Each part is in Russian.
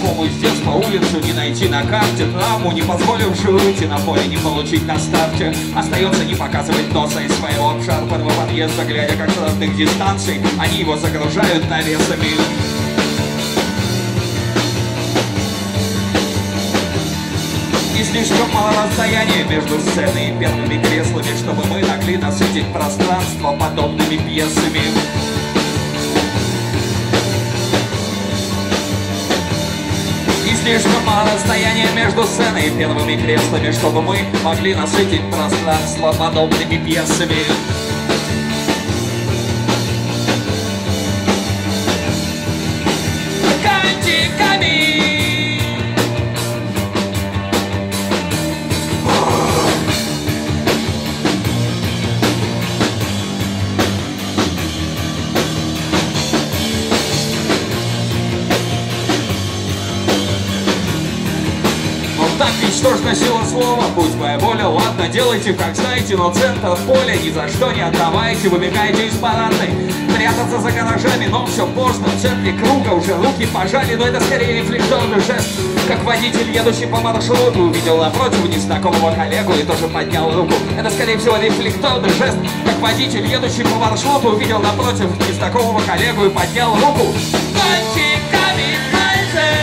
знакомую с детства улицу не найти на карте, травму, не позволившую выйти на поле, не получить на старте. Остается не показывать носа из своего обшарпанного подъезда, глядя, как с разных дистанций они его загружают навесами. И слишком мало расстояния между сценой и первыми креслами, чтобы мы могли насытить пространство подобными пьесами. И слишком мало расстояния между сценой и первыми креслами, чтобы мы могли насытить пространство подобными пьесами. Так ничтожна сила слова, пусть моя воля, ладно, делайте как знаете, но центр поля ни за что не отдавайте, выбегайте из парадной, прятаться за гаражами, но все поздно, в центре круга уже руки пожали, но это скорее рефлекторный жест, как водитель, едущий по маршруту, увидел напротив незнакомого коллегу и тоже поднял руку. Это скорее всего рефлекторный жест, как водитель, едущий по маршруту, увидел напротив незнакомого коллегу и поднял руку. Кончиками пальцев.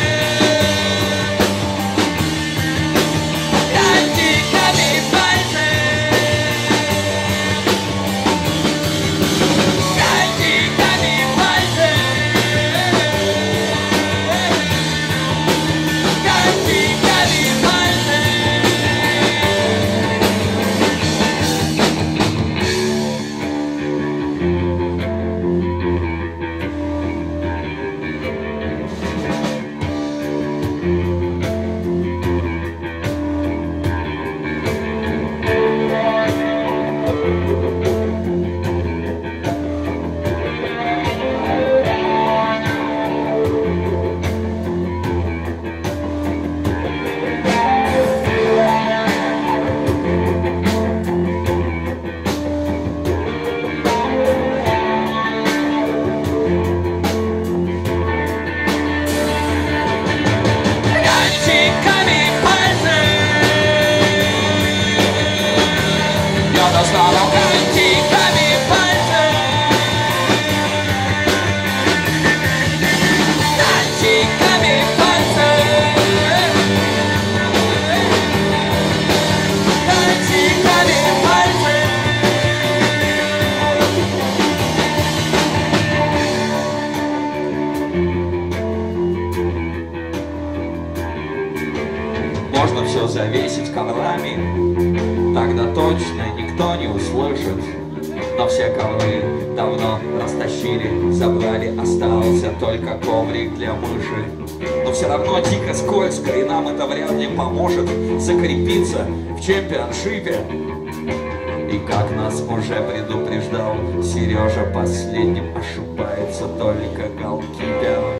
Можно все завесить коврами, тогда точно никто не услышит. Но все ковры давно растащили, забрали, остался только коврик для мыши. Но все равно дико скользко, и нам это вряд ли поможет закрепиться в чемпионшипе. И как нас уже предупреждал Сережа, последним ошибается только голкипер.